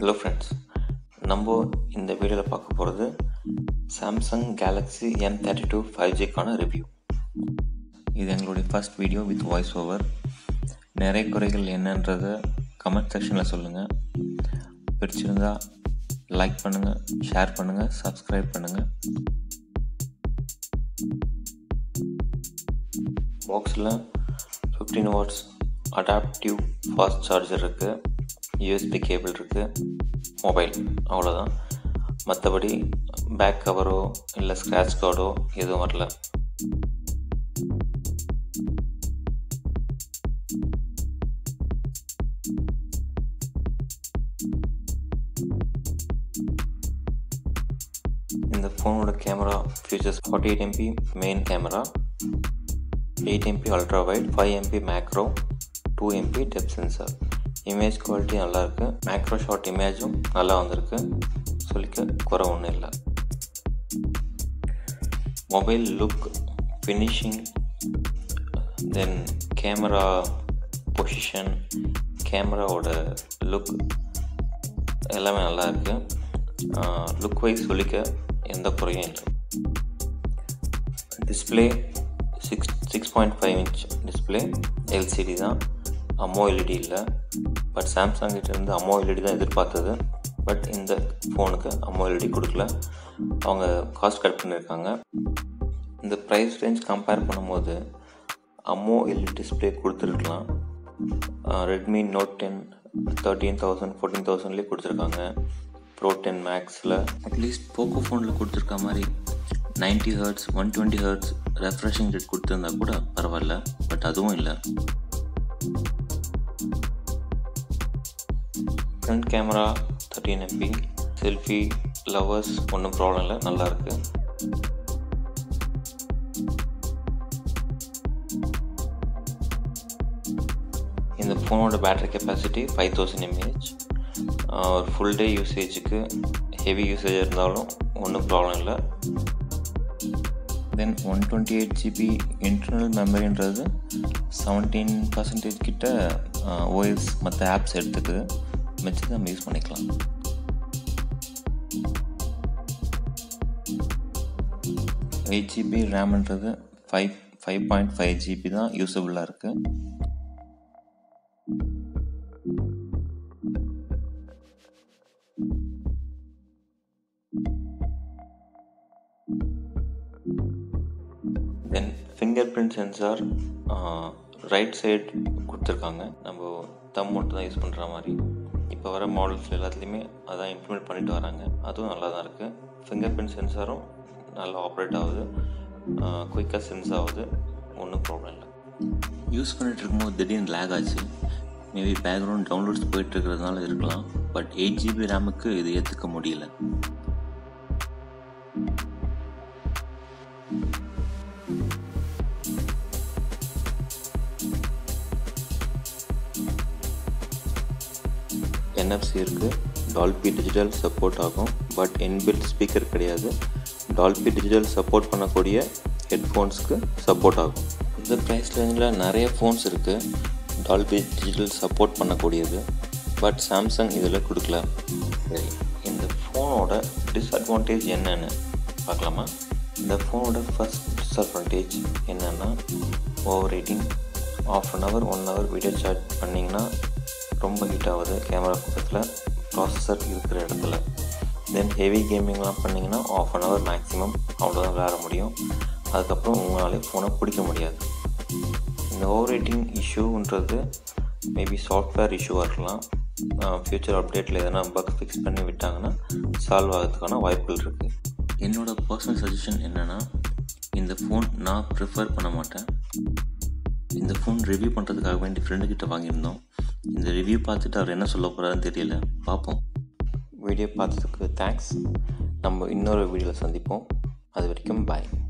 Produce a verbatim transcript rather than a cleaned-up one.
Hello friends, நம்ம இந்த வீடியோவில் பார்க்க போகிறது Samsung Galaxy M thirty two five ஜிக்கான ரிவ்யூ. இது எங்களுடைய first video with voice over. நிறைய குறைகள் என்னன்றதை கமெண்ட் செக்ஷனில் சொல்லுங்கள். பிடிச்சிருந்தா லைக் பண்ணுங்கள், ஷேர் பண்ணுங்கள், சப்ஸ்கிரைப் பண்ணுங்கள். பாக்ஸில் fifteen watts adaptive fast charger இருக்குது, யூஎஸ்பி கேபிள் இருக்குது, மொபைல், அவ்வளோதான். மற்றபடி பேக் கவரோ இல்லை ஸ்க்ராட்ச் கார்டோ எதுவும் வரல. இந்த ஃபோனோட camera features forty eight MP main camera, eight MP ultra wide, five MP macro, two MP depth sensor. Image quality நல்லாயிருக்கு, மேக்ரோ ஷாட் இமேஜும் நல்லா வந்திருக்கு, சொல்லிக்க குறை ஒன்றும் இல்லை. Mobile look, finishing, then camera position, கேமராவோட லுக் எல்லாமே நல்லா இருக்குது. லுக் வைஸ் சொல்லிக்க எந்த குறையும் இல்லை. Display six six point five inch display, LCD தான், அமோ எல்இடி இல்லை. பட் சாம்சங் கிட்ட இருந்து அமோ எல்இடி தான் எதிர்பார்த்தது. பட் இந்த ஃபோனுக்கு அமோ எல்இடி கொடுக்கல, அவங்க காஸ்ட் கட் பண்ணியிருக்காங்க. இந்த ப்ரைஸ் ரேஞ்ச் கம்பேர் பண்ணும்போது அமோ எல்இடி டிஸ்பிளே கொடுத்துருக்கலாம். Redmi Note ten thirteen thousand fourteen தௌசண்ட்லேயே கொடுத்துருக்காங்க. ப்ரோ டென் மேக்ஸில் அட்லீஸ்ட் போக்கோ ஃபோனில் கொடுத்துருக்க மாதிரி ninety hertz one twenty hertz refreshing rate கொடுத்துருந்தா கூட பரவாயில்ல. பட் அதுவும் இல்லை. Front camera thirteen MP, selfie lovers ஒன்றும் ப்ராப்ளம் இல்லை, நல்லாயிருக்கு. இந்த ஃபோனோட battery capacity five thousand M A H. ஒரு ஃபுல் டே யூசேஜுக்கு ஹெவி யூசேஜ் இருந்தாலும் ஒன்றும் ப்ராப்ளம் இல்லை. Then one twenty eight GB internal மெமரின்றது seventeen percentage கிட்ட ஓஎஸ் மற்ற ஆப்ஸ் எடுத்துக்குது, வச்சு நம்ம யூஸ் பண்ணிக்கலாம். எயிட் ஜிபி ரேம்ன்றது five five point five GB தான் யூஸபிளாக இருக்குது. Then finger print sensor right side கொடுத்துருக்காங்க. நம்ம தம் மட்டும் தான் யூஸ் பண்ணுற மாதிரி. இப்போ வர மாடல்ஸ் எல்லாத்துலேயுமே அதான் இம்ப்ளிமெண்ட் பண்ணிட்டு வராங்க. அதுவும் நல்லா தான் இருக்குது. ஃபிங்கர் பிரிண்ட் சென்சாரும் நல்லா ஆப்ரேட் ஆகுது, குயிக்காக சென்ஸ் ஆகுது, ஒன்றும் ப்ராப்ளம் இல்லை. யூஸ் பண்ணிகிட்டு இருக்கும்போது திடீர்னு லேக் ஆச்சு. மேபி பேக்ரவுண்ட் டவுன்லோட்ஸ் போயிட்டு இருக்கிறதுனால இருக்கலாம். பட் எயிட் ஜிபி ரேமுக்கு இது ஏற்றுக்க முடியல. என்எஃப்சி இருக்குது, டால்பி டிஜிட்டல் சப்போர்ட் ஆகும். பட் இன்பில்ட் ஸ்பீக்கர் கிடையாது. டால்பி டிஜிட்டல் சப்போர்ட் பண்ணக்கூடிய ஹெட்ஃபோன்ஸ்க்கு சப்போர்ட் ஆகும். இந்த ப்ரைஸ் ரேஞ்சில் நிறைய ஃபோன்ஸ் இருக்குது டால்பி டிஜிட்டல் சப்போர்ட் பண்ணக்கூடியது. பட் சாம்சங் இதில் கொடுக்கல. சரி, இந்த ஃபோனோட டிஸ்அட்வான்டேஜ் என்னென்னு பார்க்கலாமா? இந்த ஃபோனோட ஃபஸ்ட் டிஸ்அட்வான்டேஜ் என்னென்னா over heating. Half an hour one hour video chat பண்ணிங்கன்னா ரொம்ப ஹீட் ஆகுது கேமரா பக்கத்தில், ப்ராசஸர் இருக்கிற இடத்துல. தென் ஹெவி கேமிங்லாம் பண்ணிங்கன்னா ஆஃப் அன் ஹவர் மேக்ஸிமம் அவ்வளோதான் விளையாட முடியும். அதுக்கப்புறம் உங்களாலே ஃபோனை பிடிக்க முடியாது. இந்த ஓவர் ஹீட்டிங் இஷ்யூன்றது மேபி சாஃப்ட்வேர் இஷ்யூவாக இருக்கலாம். ஃப்யூச்சர் அப்டேட்டில் எதனா பக் ஃபிக்ஸ் பண்ணி விட்டாங்கன்னா சால்வ் ஆகிறதுக்கான வாய்ப்புகள் இருக்குது. என்னோடய பர்சனல் சஜஷன் என்னென்னா, இந்த ஃபோன் நான் ப்ரிஃபர் பண்ண மாட்டேன். இந்த ஃபோன் ரிவ்யூ பண்ணுறதுக்காக வேண்டி ஃப்ரெண்டுக்கிட்ட வாங்கியிருந்தோம். இந்த ரிவ்யூ பார்த்துட்டு அவர் என்ன சொல்ல போகிறாருன்னு தெரியல, பார்ப்போம். வீடியோ பார்த்ததுக்கு தேங்க்ஸ். நம்ம இன்னொரு வீடியோவில் சந்திப்போம். அது வரைக்கும் பாய்.